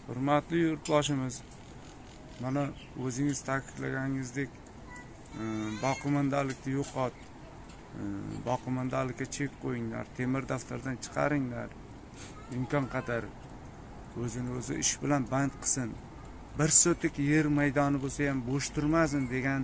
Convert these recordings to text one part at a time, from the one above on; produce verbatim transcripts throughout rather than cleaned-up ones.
Hurmatli yurtboshimiz, mana o'zingiz ta'kidlaganingizdek, boqimondalikni yo'qot, boqimondalikka chek qo'yinglar, temir daftardan chiqaringlar, imkon qadar o'zini o'zi ish bilan band qilsin, bir sotik yer maydoni bo'lsa ham bo'sh turmasin degan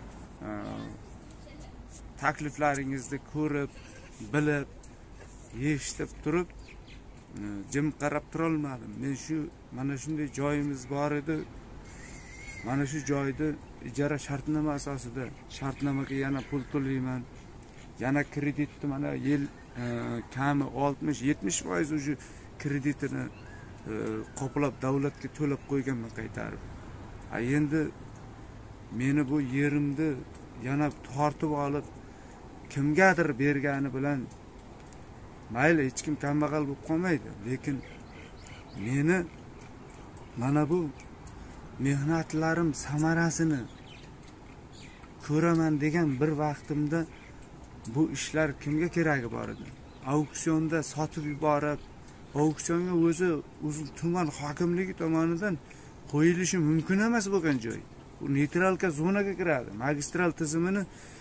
takliflaringizni ko'rib, bilib, eshitib turib jim qarab turolmadim. Men shu mana shunday joyimiz bor edi. Mana shu joyda ijara shartnoma asosida shartnomaga yana pul to'layman. Yana kreditni mana yil kami oltmish yetmish foiz o'sha kreditini qoplab davlatga to'lab qo'yganman qaytarib. A endi meni bu yerimni yana tortib olib kimgadir bergani bilan mayli, hech kim kambag'al bo'lib qolmaydi, lekin meni mana bu mehnatlarim samarasini ko'raman degan bir vaqtimda bu ishlar kimga keragi bor edi? Auksionda sotib yuborib, auksionga o'zi uzun tuman hokimligi tomonidan qo'yilishi mumkin emas bo'lgan joy. Bu neytralka zonaga kiradi. Magistral tizimini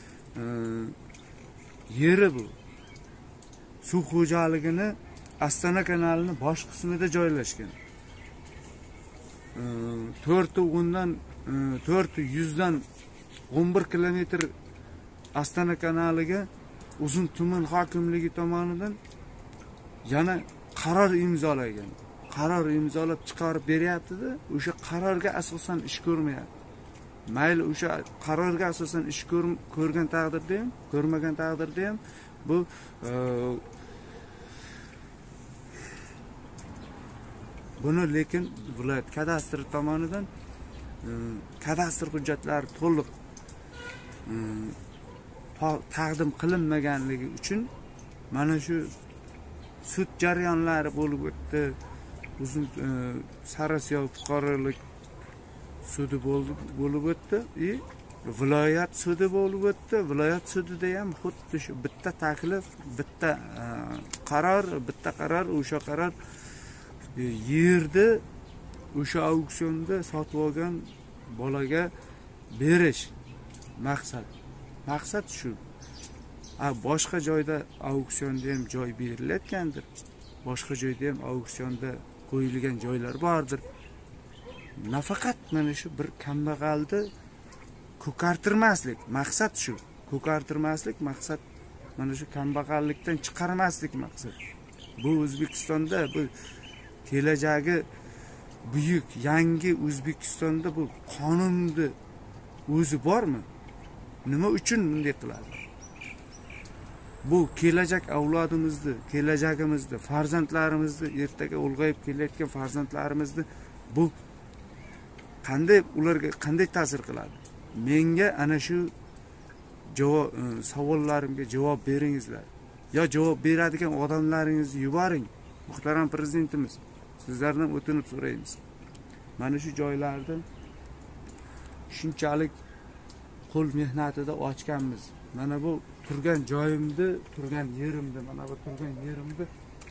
yeri bu. Suv xo'jaligini Astana kanalini bosh qismida joylashgan. to'rt o'ndan to'rt yuzdan o'n bir kilometr Astana kanaliga uzun tuman hokimligi tomonidan yana qaror imzolagan. Qaror imzolab chiqarib beryapti-da, o'sha qarorga asosan ish ko'rmayapti. Mayli, o'sha qarorga asosan ish ko'rgan taqdirda ham, ko'rmagan taqdirda ham bu buni lekin viloyat kadastri tomonidan kadastr hujjatlari to'liq taqdim qilinmaganligi uchun mana shu sud jarayonlari bo'lib o'tdi. Uzun Sarosiyo fuqarolik sudi bo'lib o'tdi, и viloyat sudi bo'lib o'tdi. Viloyat sudida ham xuddi shu bitta taklif, bitta qaror, bitta qaror, o'sha qaror yerni o'sha auksionda sotib olgan bolaga berish maqsad. Maqsad shu. A boshqa joyda auksionda ham joy berilayotgandir. Boshqa joyda ham auksionda qo'yilgan joylar bordir. Nafaqat mana shu bir kambag'alni ko'kartirmaslik, maqsad shu. Ko'kartirmaslik maqsad, mana shu kambag'allikdan chiqarmaslik maqsad. Bu O'zbekistonda bu kelajagi buyuk yangi O'zbekistonda bu qonunni o'zi bormi? Nima uchun bunday qiladi? Bu kelajak avlodimizni, kelajagimizni, farzandlarimizni, ertaga ulg'ayib kelayotgan farzandlarimizni bu qanday, ularga qanday ta'sir qiladi? Menga ana shu javob savollarimga javob beringizlar. Yo javob beradigan odamlaringizni yuboring. Muhtaram prezidentimiz, sizlardan o'tinib so'raymiz. Mana shu joylarda shunchalik qo'l mehnatida ochganmiz. Mana bu turgan joyimda, turgan yerimda, mana bu turgan yerimda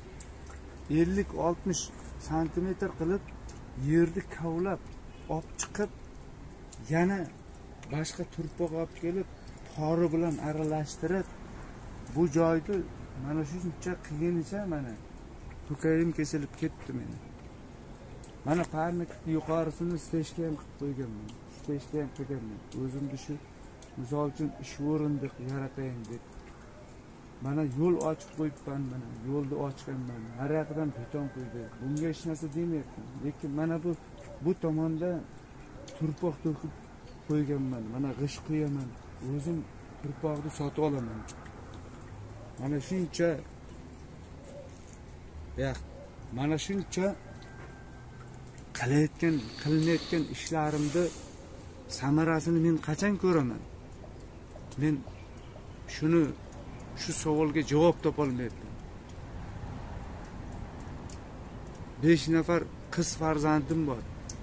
ellik oltmish santimetr qilib yerni kavlab olib chiqib, yana boshqa turpoq olib kelib, qori bilan aralashtirib, bu joyni mana shuncha qiyincha mana to'kayim kesilib ketdi meni. Mana parnik yuqorisini steshka ham qilib qo'yganman. Steshka ham qilganman. O'zimni shu misol uchun ish o'rindiq yaratayin deb. Mana yo'l ochib qo'yibman, mana yo'lni ochganman. Har yoqdan beton qo'ydi. Bunga hech narsa demayapman. Lekin mana bu bu tomonda turpoq to'kib qo'yganman. Mana g'ish qo'yaman. O'zim turpoqni sotib olaman. Mana shuncha Ya, mana shuncha qilayotgan, qilinayotgan ishlarimni samarasini men qachon ko'raman? Men shuni shu savolga javob topa olmayapman. besh nafar qiz farzandim bor.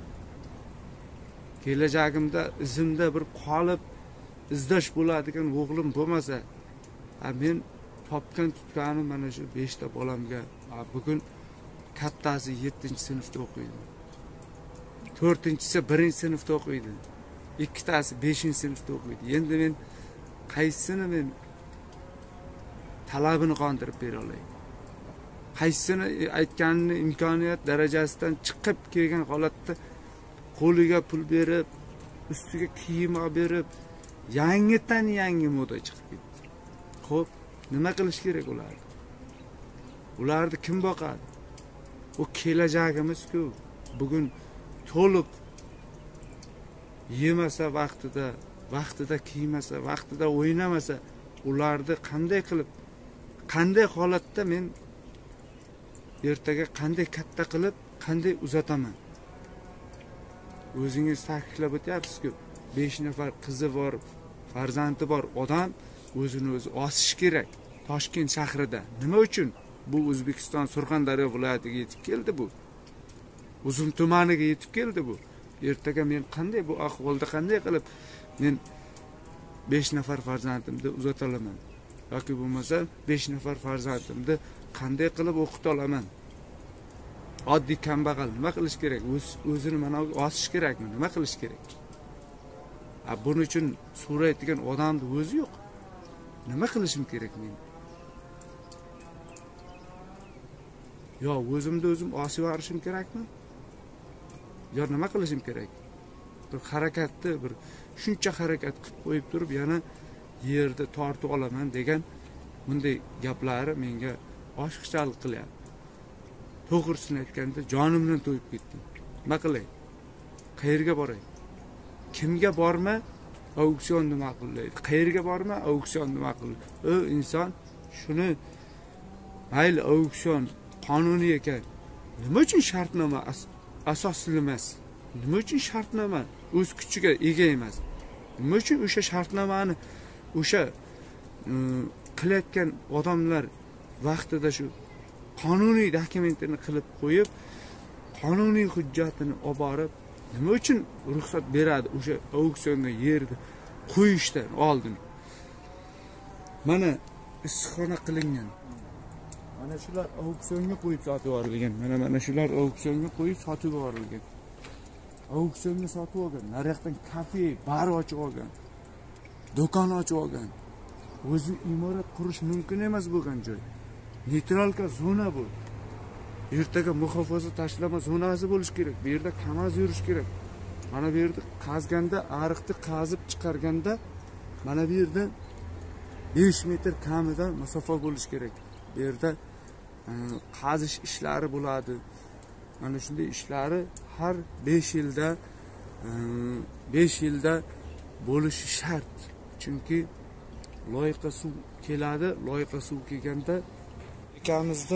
Kelajagimda izimda bir qolib izdash bo'ladigan o'g'lim bo'lmasa, men topgan tutganim mana shu besh ta bolamga. Bugun kattasi yettinchi sinfda o'qiydi. to'rtinchisi birinchi sinfda o'qiydi, ikkitasi beshinchi sinfda o'qiydi. Endi men qaysini men talabini qondirib bera olay? Qaysini aytganini imkoniyat darajasidan chiqib kelgan holatda qo'liga pul berib, ustiga kiyim olib berib, yangidan yangi moda chiqib ketdi. Xo'p, nima qilish kerak ularni? Ularni kim boqadi? O kelajagimiz-ku. Bugun to'liq yemasa vaqtida, vaqtida kiymasa, vaqtida o'ynamasa, ularni qanday qilib, qanday holatda men ertaga qanday katta qilib, qanday uzataman? O'zingiz ta'kidlab o'tyapsiz-ku, besh nafar qizi bor, farzandi bor odam o'zini o'zi osish kerak Toshkent shahrida. Nima uchun? Bu O'zbekiston Surxondaryo viloyatiga yetib keldi bu. Uzun tumaniga yetib keldi bu. Ertaga men qanday bu ahvolda qanday qilib men besh nafar farzandimni uzata olaman? Yoki bo'lmasa besh nafar farzandimni qanday qilib o'qita olaman? Oddiy kambag'al nima qilish kerak? O'z o'zini mana osish kerakmi? Nima qilish kerak? A buning uchun so'raydigan odamning o'zi yo'q. Nima qilishim kerak men? Yo o'zimni o'zim osib yorishim kerakmi? Yo nima qilishim kerak? Bir harakatni, bir shuncha harakat qilib qo'yib turib, yana yerda tortib olaman degan bunday gaplari menga oshiqchalik qilyapti. To'g'risini aytganda jonimdan to'yib ketdim. Nima qilay? Qayerga boray? Kimga borma? Auksionni ma'qullaydi. Qayerga borma? Auksionni ma'qullaydi. O inson shuni mayli auksion qonuniy ekan. Nima uchun shartnoma as asosli emas? Nima uchun shartnoma o'z kuchiga ega emas? Nima uchun o'sha shartnomani o'sha qilayotgan odamlar vaqtida shu qonuniy dokumentini qilib qo'yib, qonuniy hujjatini olib borib, nima uchun ruxsat beradi o'sha auksionga yerni qo'yishdan oldin? Mana issiqxona qilingan. Mana shular auksionga qo'yib sotib yuborilgan. Mana mana shular auksionga qo'yib sotib yuborilgan. Auksionga sotib olgan. Naryoqdan kafe, bar ochib olgan. Do'kon ochib olgan. O'zi imorat qurish mumkin emas bo'lgan joy. Neytralka zona bu. Ertaga muhofaza tashlama zonasi bo'lish kerak. Bu yerda kamaz yurish kerak. Mana bu yerda qazganda, ariqni qazib chiqarganda mana bu yerda besh metr kamida masofa bo'lish kerak. Bu yerda qazish ishlari bo'ladi. Mana shunday ishlari har besh yilda besh yilda bo'lishi shart. Chunki loyiqa suv keladi, loyiqa suv kelganda ekamizda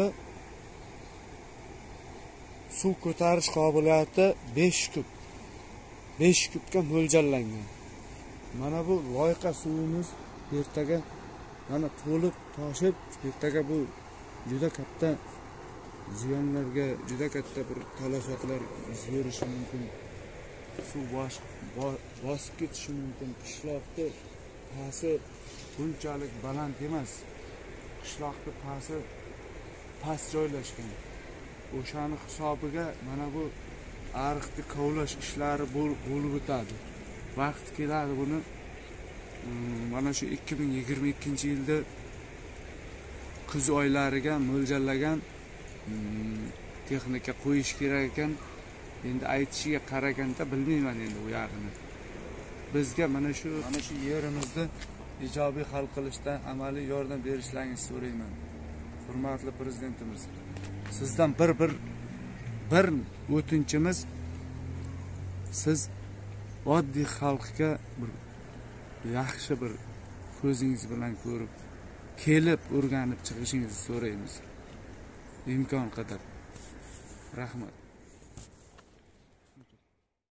suv ko'tarish qobiliyati besh kub. besh kubga mo'ljallangan. Mana bu loyiqa suvimiz ertaga mana to'lib toshib, ertaga bu juda katta ziyonlarga, juda katta bir talafotlar yuz berishi mumkin. Suv bosh bosib ketishi mumkin. Qishloqda pasi bunchalik baland emas. Qishloqda pasi past joylashgan. O'shani hisobiga mana bu ariqni kovlash ishlari bo'lib o'tadi. Vaqt keladi buni mana shu ikki ming yigirma ikkinchi yilda kuz oylariga mo'ljallagan texnika qo'yish kerak ekan. Endi aytishiga qaraganda bilmayman endi u yog'ini. Bizga mana shu mana shu yerimizni ijobiy hal qilishda amaliy yordam berishlaringizni so'rayman. Hurmatli prezidentimiz, sizdan bir bir bir o'tinchimiz, siz oddiy xalqqa bir yaxshi bir ko'zingiz bilan ko'rib, kelib o'rganib chiqishingizni so'raymiz. Imkon qadar. Rahmat.